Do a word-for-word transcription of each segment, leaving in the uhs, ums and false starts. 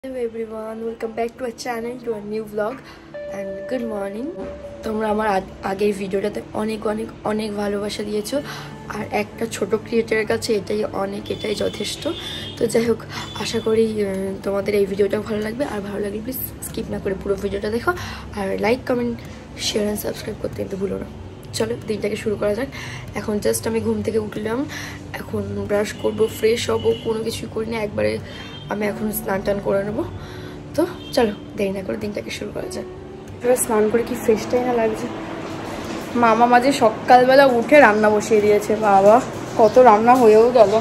Hello everyone, welcome back to our channel, to a new vlog and good morning. তোমরা আমার আগের ভিডিওটাতে অনেক অনেক অনেক ভালোবাসা দিয়েছো আর একটা ছোট ক্রিয়েটরের কাছে এটাই অনেক এটাই যথেষ্ট। তো যাই হোক, আশা করি তোমাদের এই ভিডিওটা ভালো লাগবে, আর ভালো লাগলে প্লিজ স্কিপ না করে পুরো ভিডিওটা দেখো আর like comment share and subscribe করতে কিন্তু ভুলো না। চলো দিনটাকে শুরু করা যাক। এখন জাস্ট আমি ঘুম থেকে উঠলাম, এখন ব্রাশ করবো, ফ্রেশ হবো, কোনো কিছুই করি না, একবারে আমি এখন স্নান টান করে নেবো। তো চলো দেরি না করে দিনটাকে শুরু করা যাক। এবার স্নান করে কি ফ্রেশটাই না লাগছে। মামা মাঝে সকালবেলা উঠে রান্না বসিয়ে দিয়েছে, বাবা কত রান্না হয়েও গেল।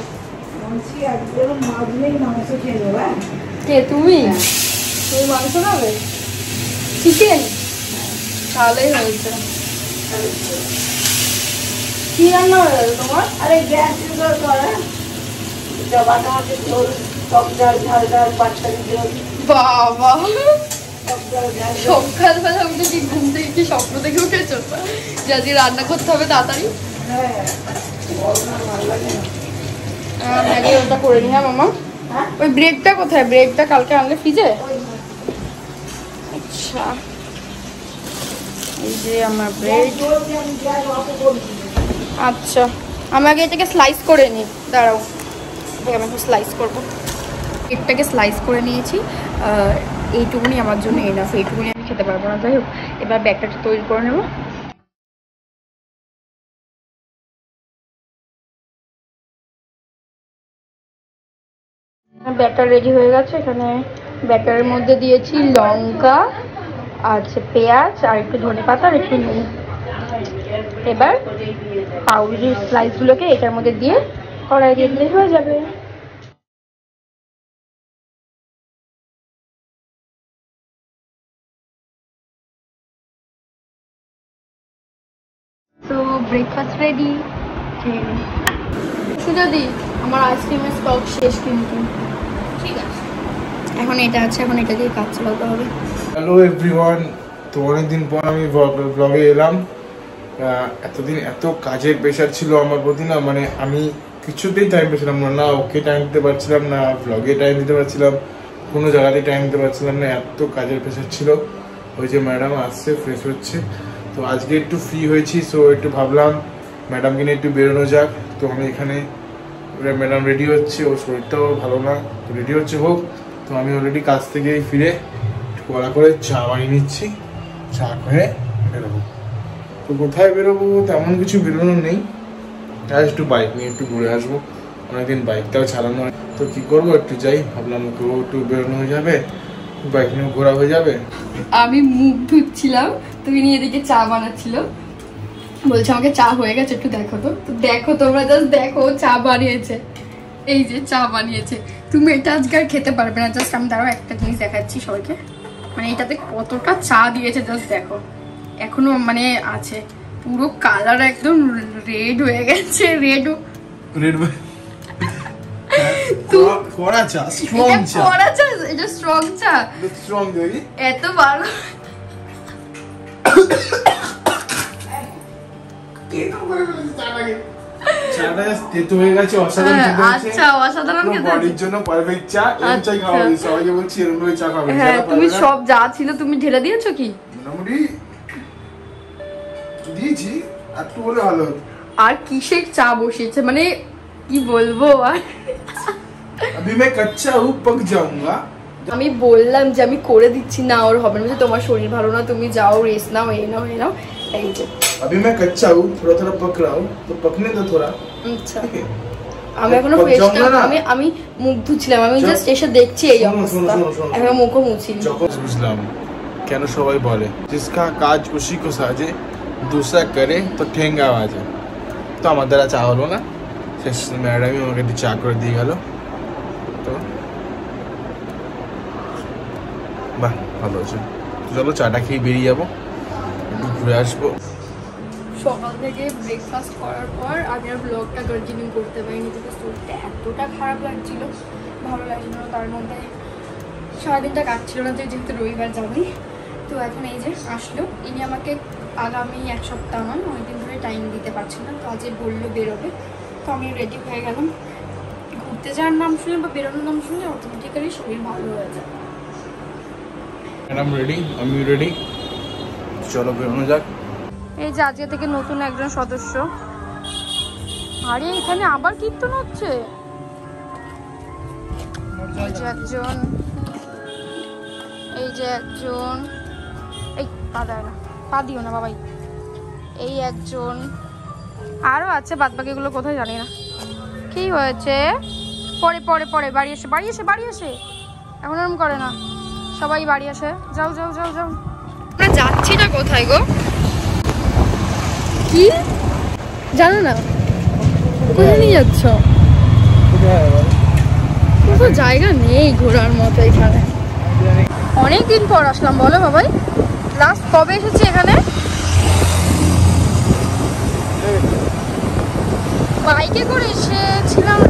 কে তুমি? তুমি মাংস খাবে? চিকেন? তাহলেই হয়েছে। কি রান্না হয়ে গেল তোমার? আরে গ্যাস ইউজ করে বাবা সকালবেলা উঠে কি ঘুম থেকে কি স্বপ্ন দেখে উঠেছো যে আজকে রান্না করতে হবে তাড়াতাড়ি? ম্যাগি ওটা করে নি। হ্যাঁ মামা, ওই ব্রেডটা কোথায়? ব্রেডটা কালকে আনলে ফ্রিজে? আচ্ছা, এই যে আমার ব্রেড। আচ্ছা, আমি আগে এটাকে স্লাইস করে নিই, দাঁড়াও আমি একটু স্লাইস করবো। ব্রেডটাকে স্লাইস করে নিয়েছি, এইটুকুনি আমার জন্য এনাফ, এইটুকুনি আমি খেতে পারবো না। যাই হোক, এবার ব্যাগটাকে তৈরি করে নেব। ব্যাটার রেডি হয়ে গেছে। এখানে ব্যাটারের মধ্যে দিয়েছি লঙ্কা, আছে পেঁয়াজ, আর একটু ধনে পাতা, আর একটু নুন। এবার পাউরুটির স্লাইসগুলোকে এটার মধ্যে দিয়ে কড়াই দিয়ে দিলেই হয়ে যাবে। তো ব্রেকফাস্ট রেডি। যদি আমার আইসক্রিমের স্টক শেষ, কিন্তু ঠিক আছে, এখন এটা আছে, এখন এটা দিয়ে কাজ চালাতে হবে। হ্যালো এভরিওয়ান, তো অনেকদিন পর আমি ব্লগে এলাম। এতদিন এত কাজের প্রেশার ছিল আমার প্রতি, না মানে আমি কিছুতেই টাইম পেয়েছিলাম না, না ওকে টাইম দিতে পারছিলাম না, ব্লগে টাইম দিতে পারছিলাম, কোনো জায়গাতেই টাইম দিতে পারছিলাম না, এত কাজের প্রেশার ছিল। ওই যে ম্যাডাম আসছে, ফ্রেশ হচ্ছে, তো আজকে একটু ফ্রি হয়েছি, সো একটু ভাবলাম ম্যাডামকে নিয়ে একটু বেরোনো যাক। তো আমি এখানে ম্যাডাম রেডি হচ্ছে, ওর শরীরটাও ভালো না, তো রেডি হচ্ছে হোক। তো আমি অলরেডি কাজ থেকে ফিরে কড়া করে চা বানিয়ে নিচ্ছি, চা করে বেরোবো। তো কোথায় বেরোবো তেমন কিছু বেরোনো নেই, আর একটু বাইক নিয়ে একটু ঘুরে আসবো, অনেকদিন বাইকটাও চালানো হয়। তো কি করবো, একটু যাই, ভাবলাম তো একটু বেরোনো হয়ে যাবে, বাইক নিয়ে ঘোরা হয়ে যাবে। আমি মুখ ধুচ্ছিলাম, তুমি নিয়ে এদিকে চা বানাচ্ছিল, বলছে আমাকে চা হয়ে গেছে একটু দেখো। তো তো দেখো, তোমরা জাস্ট দেখো চা বানিয়েছে, এই যে চা বানিয়েছে। তুমি এটা আজকে আর খেতে পারবে না। জাস্ট আমি দাঁড়াও একটা জিনিস দেখাচ্ছি সবাইকে, মানে এটাতে কতটা চা দিয়েছে জাস্ট দেখো, এখনো মানে আছে, পুরো কালার একদম রেড হয়ে গেছে। রেড রেড তো কড়া চা, স্ট্রং চা, কড়া চা, এটা স্ট্রং চা, স্ট্রং দই এত ভালো। চাটা তেতো হয়ে গেছে, অসাধারণ খেতে হচ্ছে। আচ্ছা, অসাধারণ খেতে হচ্ছে, বডির জন্য পারফেক্ট চা। এই চাই খাওয়া দিই সবাইকে, বলছি এরকম করে চা খাবে। হ্যাঁ, তুমি সব যা ছিল তুমি ঢেলে দিয়েছো কি? মোটামুটি দিয়েছি, আর একটু বলে ভালো হতো। আর কিসের চা বসিয়েছে, মানে কি বলবো আর। अभी मैं कच्चा हूँ, पक जाऊंगा। আমি বললাম যে আমি করে দিচ্ছি, না ওর হবে না, তোমার শরীর ভালো না, তুমি যাও রেস্ট নাও, এই নাও এই নাও, এই যে। अभी मैं कच्चा हूँ, थोड़ा थोड़ा पक रहा हूँ, तो पकने दो थोड़ा। আচ্ছা, আমি এখনো ফ্রেশ না, আমি আমি মুখ ধুচ্ছিলাম, আমি জাস্ট এসে দেখছি এই অবস্থা, এখন মুখও মুছিনি। বুঝলাম কেন সবাই বলে जिसका কাজ उसी को साजे, दूसरा करे तो ठेंगा बाजे। তো আমার দ্বারা চা হলো না, শেষ ম্যাডামই আমাকে একটু চা করে দিয়ে গেল। তো বাহ, ভালো আছে। চলো চাটা খেয়ে বেরিয়ে যাবো, একটু ঘুরে আসবো। সকাল থেকে ব্রেকফাস্ট করার পর আমি আর ব্লগটা কন্টিনিউ করতে পারিনি, কিন্তু শরীরটা এতটা খারাপ লাগছিল, ভালো লাগছিল না। তার মধ্যে সারাদিনটা কাটছিল না, যেহেতু রবিবার যাবি। তো এখন এই যে আসলো, ইনি আমাকে আগামী এক সপ্তাহ নয় অনেকদিন ধরে টাইম দিতে পারছি না, তো আজকে বললো বেরোবে। তো আমি রেডি হয়ে গেলাম। ঘুরতে যাওয়ার নাম শুনে বা বেরোনোর নাম শুনে অটোমেটিক্যালি শরীর ভালো হয়ে যায়। ম্যাডাম রেডি, আমি রেডি, চলো বেরোনো যাক। এই যে আজকে থেকে নতুন একজন সদস্য। আরে এখানে আবার কীর্তন হচ্ছে। এই যে একজন, এই যে একজন, এই পা দেয় না, পা দিও না বাবাই। এই একজন, আরো আছে, বাদ বাকিগুলো কোথায় জানি না। কি হয়েছে? পরে পরে পরে বাড়ি এসে বাড়ি এসে বাড়ি এসে এখন এরকম করে না, সবাই বাড়ি আসে। যাও যাও যাও যাও। আমরা যাচ্ছি না কোথায় গো? কি জানো না? কোথায় নিয়ে যাচ্ছ? কোনো জায়গা নেই ঘোরার মতো এখানে। অনেকদিন পর আসলাম বলো বাবাই। লাস্ট কবে এসেছি এখানে? বাইকে করে এসেছিলাম।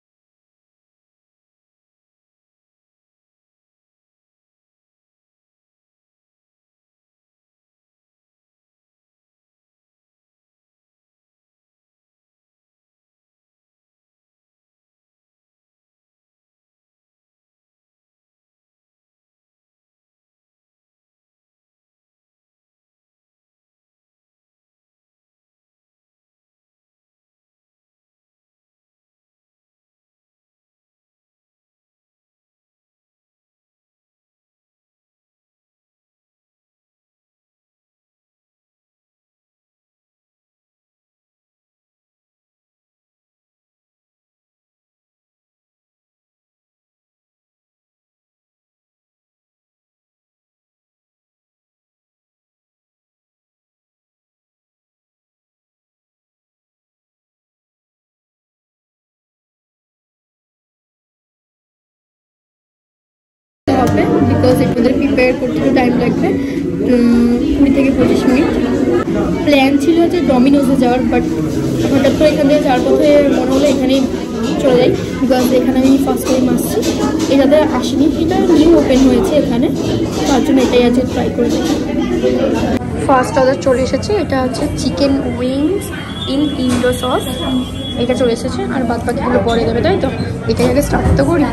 বিকজ এগুলো প্রিপেয়ার করতে একটু টাইম লাগবে, কুড়ি থেকে পঁচিশ মিনিট। প্ল্যান ছিল যে ডমিনোজে যাওয়ার, বাট হঠাৎ করে এখান থেকে যাওয়ার পথে মনে হলো এখানেই চলে যাই, বিকজ এখানে আমি ফার্স্ট টাইম আসছি, এটাতে আসিনি, এটা নিউ ওপেন হয়েছে এখানে, তার জন্য এটাই আছে ট্রাই করে দেখি। ফার্স্ট অর্ডার চলে এসেছে, এটা হচ্ছে chicken wings in Indo sauce, এটা চলে এসেছে, আর বাদ বাকিগুলো পরে দেবে, তাই তো? এটাই আগে স্টার্ট তো করি।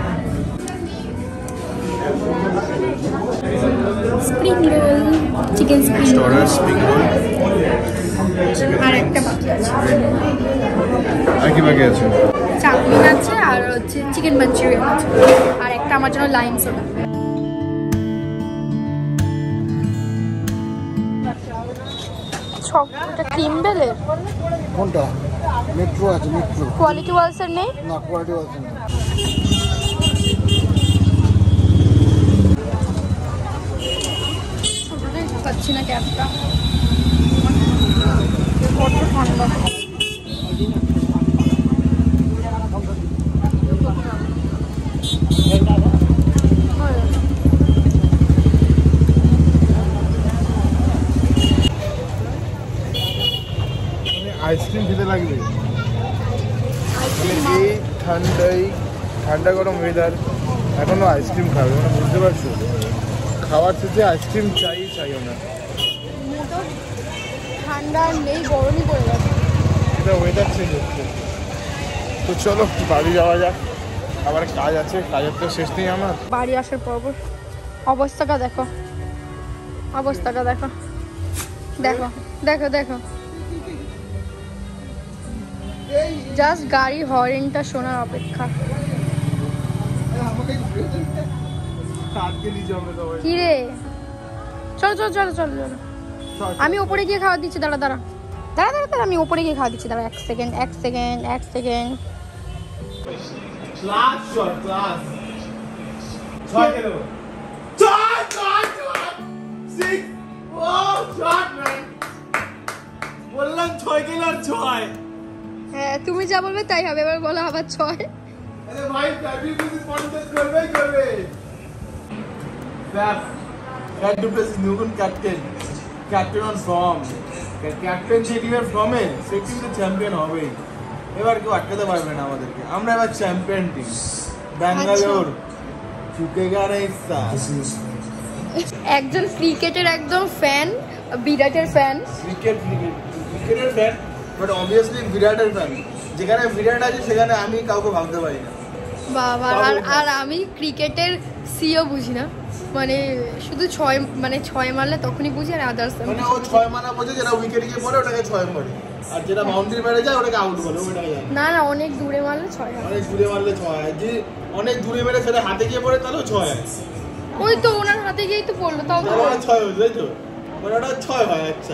Spring roll, chicken spring roll, spring roll আর একটা বাকি আছে। আর কি বাকি আছে? চাউমিন আছে, আর হচ্ছে চিকেন মাঞ্চুরিয়ান আছে, আর একটা আমার জন্য লাইম সোডা। এটা ক্রিম বেলের কোনটা? মেট্রো আছে, মেট্রো। কোয়ালিটি ওয়ালসের নেই না, কোয়ালিটি ওয়ালসের নেই। পাচ্ছি না ক্যাবটা, কত ঠান্ডা। আইসক্রিম খেতে লাগবে এই ঠান্ডায়, ঠান্ডা গরম ওয়েদার, এখনো আইসক্রিম খাবে মানে, বুঝতে পারছো? খাওয়ার শেষে আইসক্রিম চাই চাই না, ঠান্ডা নেই, গরমই পড়ে গেছে, এটা ওয়েদার চেঞ্জ হচ্ছে। তো চলো বাড়ি যাওয়া যাক, আবার কাজ আছে, কাজের তো শেষ নেই আমার। বাড়ি আসার পর অবস্থাটা দেখো, অবস্থাটা দেখো, দেখো দেখো দেখো, জাস্ট গাড়ি হর্নটা শোনার অপেক্ষা। কি রে, চলো চলো চলো চলো চলো, আমি ওপরে গিয়ে খাওয়া দিচ্ছি, দাঁড়া দাঁড়া দাঁড়া দাঁড়া দাঁড়া, আমি ওপরে গিয়ে খাওয়া দিচ্ছি, দাঁড়া এক সেকেন্ড এক সেকেন্ড এক সেকেন্ড। ক্লাস শট, ক্লাস ছয় খেলো, ছয় ছয় ছয় সিক্স, ও শট ম্যান, বললাম ছয় খেলো আর ছয়। হ্যাঁ তুমি যা বলবে তাই হবে, এবার বলো আবার ছয়। আরে ভাই ফ্যাব্রিক মিউজিক কন্টেস্ট করবেই করবে। Faf Faf du Plessis Newton captain, captain on form, captainship এর ফর্মে সে কিন্তু চ্যাম্পিয়ন হবেই, এবার কেউ আটকাতে পারবে না আমাদেরকে, আমরা এবার চ্যাম্পিয়ন টিম, ব্যাঙ্গালোর চুকেগা না ইসা। একজন ক্রিকেটের একদম ফ্যান, বিরাটের ফ্যান, ক্রিকেট ক্রিকেট ক্রিকেটের ফ্যান, বাট অবভিয়াসলি বিরাটের ফ্যান, যেখানে বিরাট আছে সেখানে আমি কাউকে ভাবতে পারি না। বাবা আর আর আমি ক্রিকেটের সিও বুঝি না, মানে শুধু ছয় মানে ছয় মারলে তখনই বুঝি, আর আদার্স মানে ও ছয় মারা বোঝে, যেটা উইকেট গিয়ে পড়ে ওটাকে ছয় মারে, আর যেটা বাউন্ডারি মেরে যায় ওটাকে আউট বলে। ওটাকে জানি না না অনেক দূরে মারলে ছয় হয়, অনেক দূরে মারলে ছয় হয়, যে অনেক দূরে মেরে সেটা হাতে গিয়ে পড়ে তাহলেও ছয় হয়। ওই তো ওনার হাতে গিয়েই তো পড়লো, তাও তো ছয় হয়েছে তাই তো, মানে ওটা ছয় হয়। আচ্ছা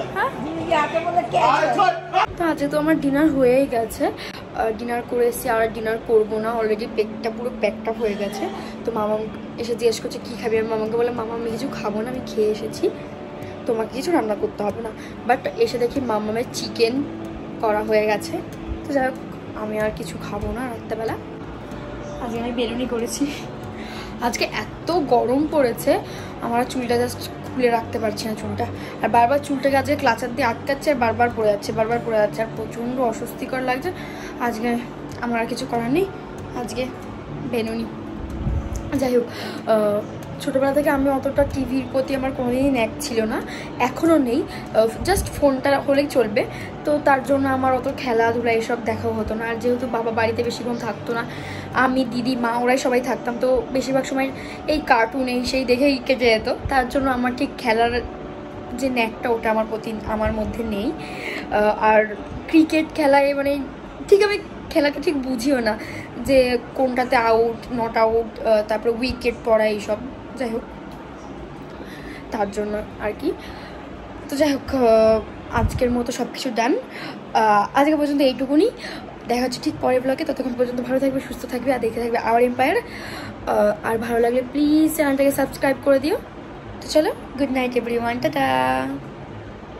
তো আজকে তো আমার ডিনার হয়েই গেছে, ডিনার করে এসেছি, আর ডিনার করবো না, অলরেডি পেটটা পুরো প্যাকটা হয়ে গেছে। তো মামা এসে জিজ্ঞেস করছে কী খাবি, আমি মামাকে বলে মামা আমি কিছু খাবো না, আমি খেয়ে এসেছি, তোমাকে কিছু রান্না করতে হবে না। বাট এসে দেখি মামামের চিকেন করা হয়ে গেছে। তো যাই হোক আমি আর কিছু খাবো না রাত্রেবেলা। আজকে আমি বেলুনি করেছি, আজকে এত গরম পড়েছে আমার চুলটা জাস্ট খুলে রাখতে পারছি না চুলটা, আর বারবার চুলটাকে আজকে ক্লাচার দিয়ে আটকাচ্ছে আর বারবার পড়ে যাচ্ছে বারবার পড়ে যাচ্ছে আর প্রচণ্ড অস্বস্তিকর লাগছে। আজকে আমার আর কিছু করার নেই, আজকে বেলুনি। যাই হোক ছোটোবেলা থেকে আমি অতটা টিভির প্রতি আমার কোনোদিনই ন্যাক ছিল না, এখনও নেই, জাস্ট ফোনটা হলেই চলবে। তো তার জন্য আমার অত খেলাধুলা এসব দেখাও হতো না, আর যেহেতু বাবা বাড়িতে বেশিক্ষণ থাকতো না, আমি দিদি মা ওরাই সবাই থাকতাম, তো বেশিরভাগ সময় এই কার্টুন এই সেই দেখেই কেটে যেত। তার জন্য আমার ঠিক খেলার যে ন্যাকটা ওটা আমার প্রতি আমার মধ্যে নেই। আর ক্রিকেট খেলায় মানে ঠিক আমি খেলাকে ঠিক বুঝিও না যে কোনটাতে আউট নট আউট, তারপরে উইকেট পড়া এইসব, যাই হোক তার জন্য আর কি। তো যাই হোক আজকের মতো সব কিছু ডান, আজকে পর্যন্ত এইটুকুনি, দেখা হচ্ছে ঠিক পরের ব্লগে। ততক্ষণ পর্যন্ত ভালো থাকবে, সুস্থ থাকবে, আর দেখে থাকবে আওয়ার এম্পায়ার। আর ভালো লাগলে প্লিজ চ্যানেলটাকে সাবস্ক্রাইব করে দিও। তো চলো, গুড নাইট এভরিওয়ান, টাটা।